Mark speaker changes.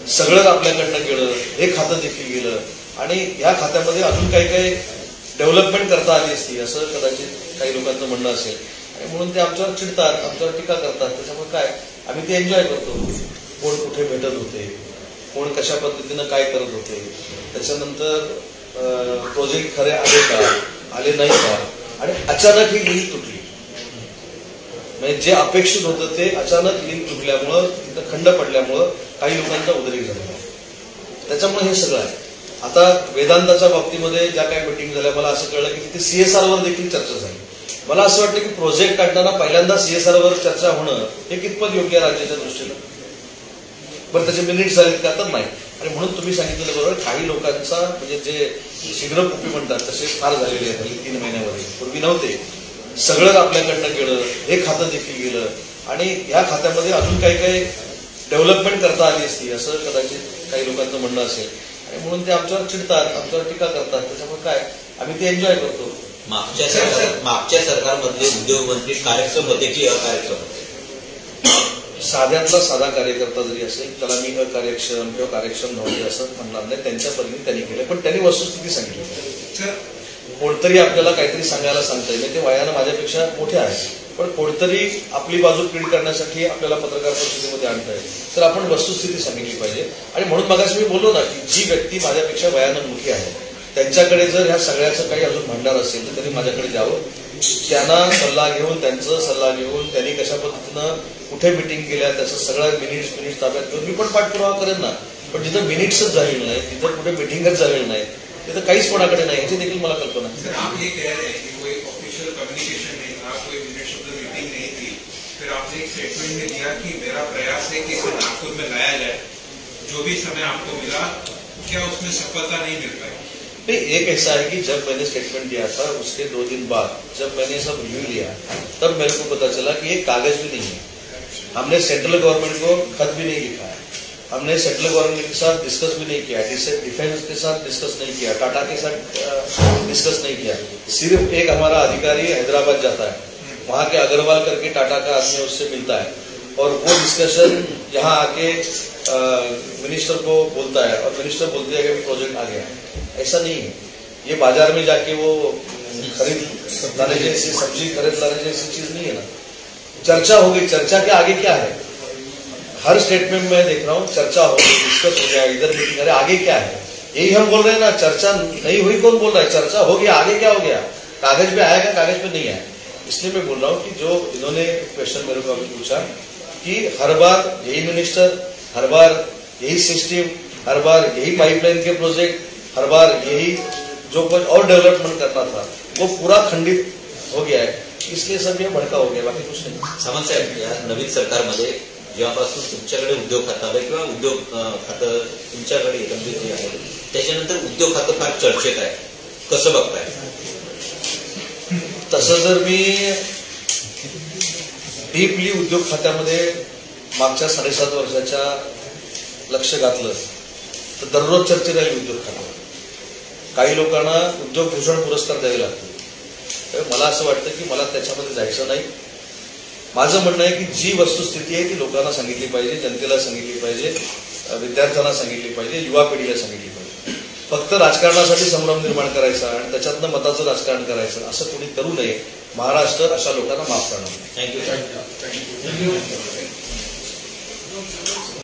Speaker 1: सगळं आपल्याकडनं गेलं, हे खातं देखील गेलं आणि या खात्यामध्ये अजून काही काही डेव्हलपमेंट करता आली असती असं कदाचित काही लोकांचं म्हणणं असेल आणि म्हणून ते आमच्यावर चिडतात, आमच्यावर टीका करतात. त्याच्यामुळे काय आम्ही ते एन्जॉय करतो. कोण कुठे भेटत होते, कोण कशा पद्धतीनं काय करत होते, त्याच्यानंतर प्रोजेक्ट खरे आले का, आले नाही का, आणि अचानक ही लिंक तुटली. म्हणजे जे अपेक्षित होतं ते अचानक लिंक तुटल्यामुळं, तिथं खंड पडल्यामुळं काही लोकांचा उद्रेक झाला. त्याच्यामुळे हे सगळं आहे. आता वेदांताच्या बाबतीमध्ये ज्या काही मिटिंग झाल्या मला असं कळलं की तिथे सीएसआरवर देखील चर्चा झाली. मला असं वाटतं की प्रोजेक्ट काढताना पहिल्यांदा सीएसआरवर चर्चा होणं हे कितपत योग्य आहे राज्याच्या दृष्टीनं. बरं त्याचे मिनिट्स झालेत का तर नाही. आणि म्हणून तुम्ही सांगितलेलं बरोबर, काही लोकांचा म्हणजे जे शीघ्रकुपी म्हणतात तसे फार झालेले आहेत 3 महिन्यामध्ये. पूर्वी नव्हते. सगळं आपल्याकडनं गेलं, हे खातं देखील गेलं आणि या खात्यामध्ये अजून काही काही डेव्हलपमेंट करता आली असती असं कदाचित काही लोकांचं म्हणणं असेल आणि म्हणून ते आमच्यावर चिडतात, आमच्यावर टीका करतात. त्याच्यामुळे काय आम्ही ते एन्जॉय करतो.
Speaker 2: मागच्या सरकारमधले उद्योग मंत्री कार्यक्षम होते की अकार्यक्षम होते?
Speaker 1: साध्यातला साधा कार्यकर्ता जरी असेल त्याला मी अकार्यक्षम किंवा कार्यक्षम नव्हते असं म्हणणार नाही. त्यांच्या पद्धतीने त्यांनी केलं, पण त्यांनी वस्तुस्थिती सांगितली. कोणतरी आपल्याला काहीतरी सांगायला सांगताय, ते वयानं माझ्यापेक्षा मोठे आहेत, पण कोणतरी आपली बाजू क्लीन करण्यासाठी आपल्याला पत्रकार परिषदेमध्ये आणताय, तर आपण वस्तुस्थिती सांगितली पाहिजे. आणि म्हणून मगाशी मी बोललो ना की जी व्यक्ती माझ्यापेक्षा वयानं मोठी आहे त्यांच्याकडे जर ह्या सगळ्याचं काही अजून भांडार असेल तर त्यांनी माझ्याकडे द्यावं. त्यांना सल्ला घेऊन, त्यांचा सल्ला घेऊन त्यांनी कशा पद्धतीनं कुठे मिटिंग केल्या त्याचं सगळं मिनिट्स ताब्यात घेऊन मी पण पाठपुरावा करेन ना. पण जिथं मिनिट्सच झालेलं नाही, तिथं कुठे मिटिंगच झालेलं नाही, तिथं काहीच कोणाकडे नाही, याची देखील मला कल्पना आहे.
Speaker 3: फिर आपने एक स्टेटमेंट में दिया कि मेरा प्रयास है कि इसे नागपुर में लाया जाए, जो भी समय आपको मिला, क्या उसमें सफलता नहीं मिल पाई?
Speaker 1: नहीं, एक ऐसा है कि जब मैंने स्टेटमेंट दिया था उसके 2 दिन बाद जब मैंने सब रिव्यू लिया तब मेरे को पता चला कि एक कागज भी नहीं है. हमने सेंट्रल गवर्नमेंट को खत भी नहीं लिखा है, हमने सेंट्रल गवर्नमेंट के साथ डिस्कस भी नहीं किया, डिफेंस के साथ डिस्कस नहीं किया, टाटा के साथ डिस्कस नहीं किया. सिर्फ एक हमारा अधिकारी हैदराबाद जाता है, वहां के अग्रवाल करके टाटा का आदमी उससे मिलता है और वो डिस्कशन यहाँ आके मिनिस्टर को बोलता है और मिनिस्टर बोलते हैं कि प्रोजेक्ट आ गया. ऐसा नहीं है. ये बाजार में जाके वो खरीद लाने जैसी, सब्जी खरीद लाने जैसी चीज नहीं है ना. चर्चा हो गई, चर्चा के आगे क्या है? हर स्टेटमेंट में देख रहा हूँ चर्चा हो गई, डिस्कस हो गया, इधर मीटिंग, अरे आगे क्या है? यही हम बोल रहे हैं ना. चर्चा नहीं हुई, कौन बोल रहा है चर्चा हो गया, आगे क्या हो गया? कागज पे आएगा, कागज पे नहीं आया. इसलिए मैं बोल रहा हूँ कि जो इन्होंने क्वेश्चन मेरे को अभी पूछा कि हर बार यही मिनिस्टर, हर बार यही सिस्टम, हर बार यही पाइपलाइन के प्रोजेक्ट, हर बार यही जो कुछ और डेवलपमेंट करना था वो पूरा खंडित हो गया है. इसलिए सब ये भड़का हो गया, बाकी कुछ नहीं.
Speaker 2: सामंत साहेब, या नवीन सरकारमध्ये जेव्हापासून तुमच्याकडे उद्योग खातं आलं किंवा उद्योग खातं तुमच्याकडे गंभीर आहे, त्याच्यानंतर उद्योग खातं फार चर्चेत आहे, कसं बघताय?
Speaker 1: तसं जर मी डीपली उद्योग खात्यामध्ये मागच्या 7.5 वर्षाच्या लक्ष घातलं तर दररोज चर्चेत राहील उद्योग खातं. काही लोकांना उद्योग भूषण पुरस्कार द्यावे लागतील. मला असं वाटतं की मला त्याच्यामध्ये जायचं नाही. माझं म्हणणं आहे की जी वस्तुस्थिती आहे ती लोकांना सांगितली पाहिजे, जनतेला सांगितली पाहिजे, विद्यार्थ्यांना सांगितली पाहिजे, युवा पिढीला सांगितली पाहिजे. फक्त राजकारणासाठी संभ्रम निर्माण करायचा आणि त्याच्यातनं मताचं राजकारण करायचं असं कोणी करू नये. महाराष्ट्र अशा लोकांना माफ करणार.
Speaker 2: थँक्यू.